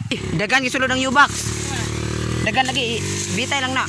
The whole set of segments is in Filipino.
Dagan gisulod ng U-box. Dagan lagi bitay lang na.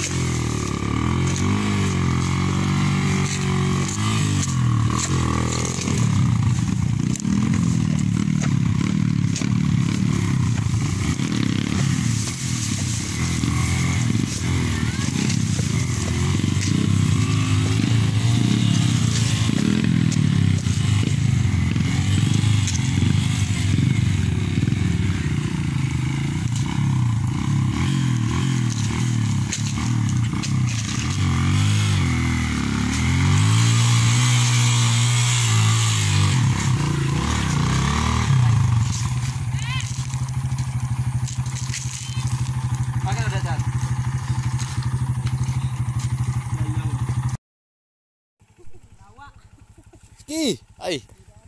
Ay.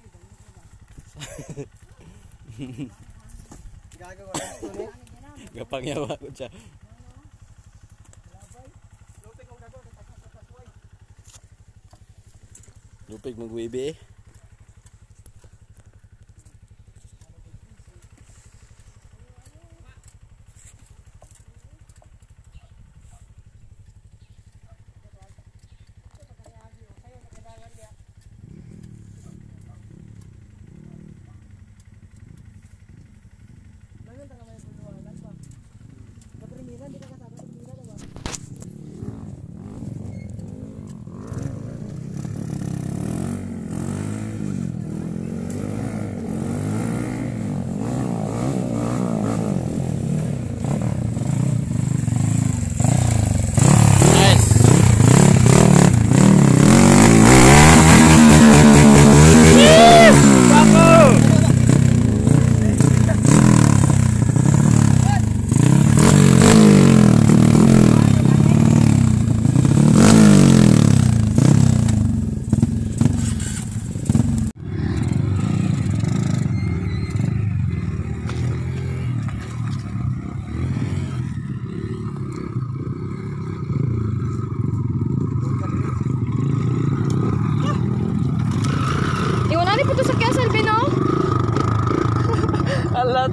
Gapang yawa ko siya. Lupig mag-wibi. Allah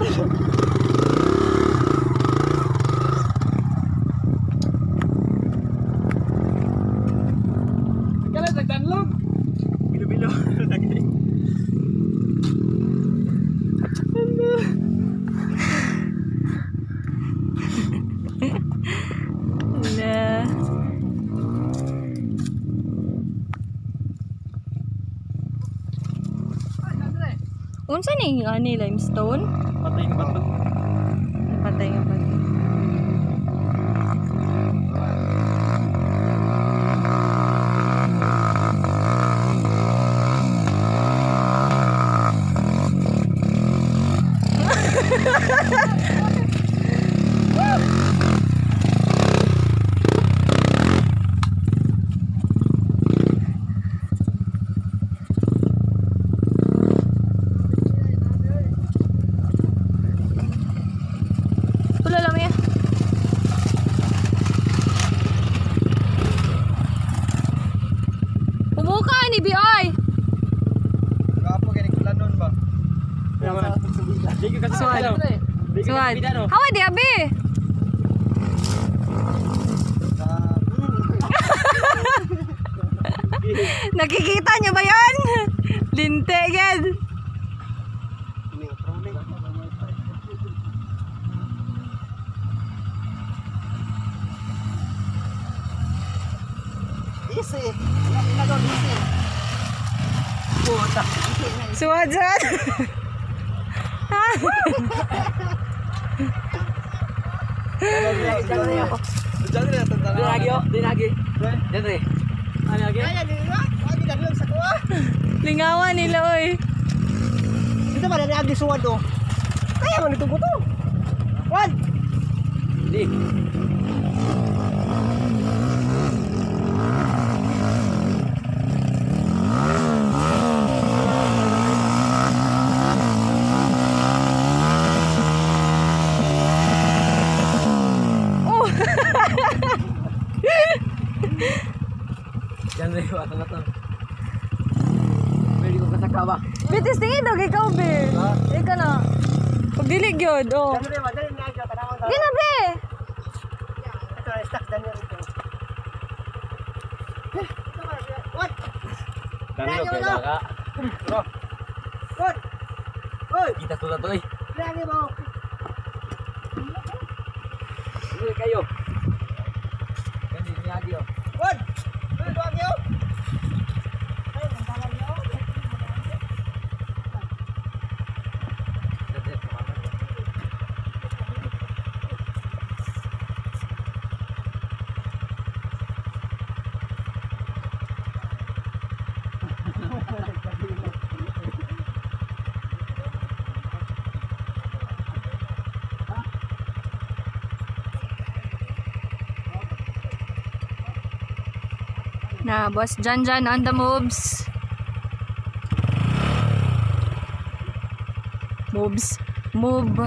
kalian nagdanlog bilo-bilo lagi. Nah. Unsa ning ani limestone? Patay ng bato. Patay nga bato. Ni Bioy. Gapo kini kulanon ba? Suad. Hawa di abi. Nakikita niyo ba 'yan? Linte yan. Isi. Isi. Suad. Lingawan nila oy. Dito ba dari agi suwad oh. Kaya man ito buto. Wad. Di. Yan rin, wala na to. Pwede ko kasakawa. Bitis tingin daw, ikaw be. Ikaw na. Pagdilig yun, oh. Ginabi! Ito na, stuck na niya ito. What? Danlog kay baka. What? Hoy! Kita to na to eh. Lagi mo! Ini kayo. Ganti ni Adi oh. What? Hoy, doang yun! Ay, ang balang yun. Na, boss Janjan on the moves. Move.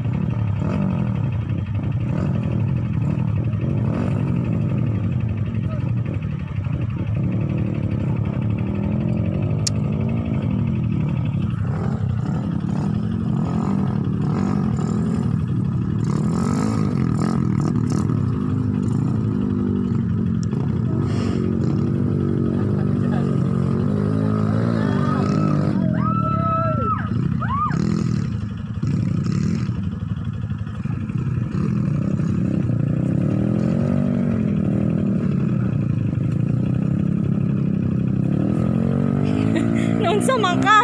Noon sa mangka.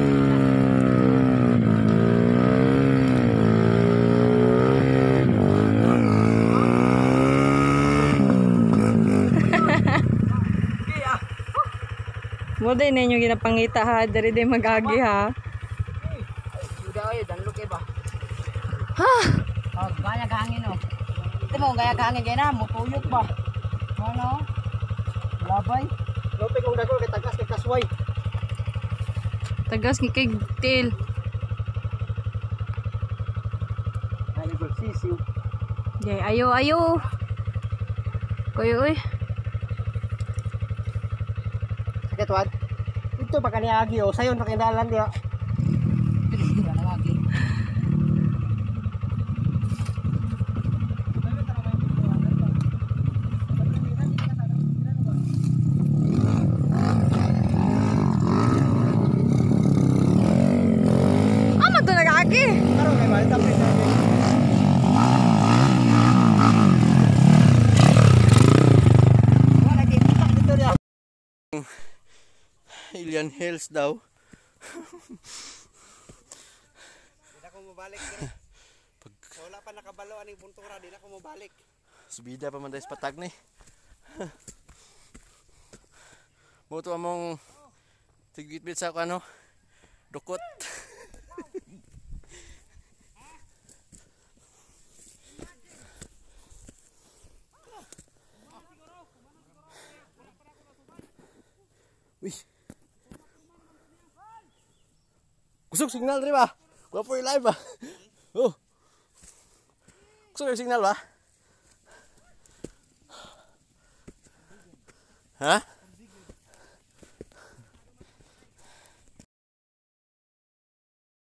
Mo din ninyo ginapangita ha, dari din magagi ha. Sudah ayo dan lu ba? Ha, Oh, gaya kahangin oh. Ito mo gaya kahangin kaya na mo tuyok ba? Ano? Labay. Lope kong dagol kay tagas kay kasway. tagas ni kay tail. Ay, sisiw. Yay, ayo. Kuya uy. Sakit wad. Ito pa kaniagi o sayon pa kindalan dia. Tidak ada lagi. Ama to nagagi. Karo kay balik tapos. Wala kay pitak dito dia. Ilian Hills daw. Di na ko mabalik. Wala pa nakabalo aning puntura, di na ko mabalik. Subida pa man dahil patag ni. Moto among tigit-bit sa ano, dukot. Uy. Kusog signal rin ba? Kuha po yung live ba? Oh. Kusog yung signal ba? Ha?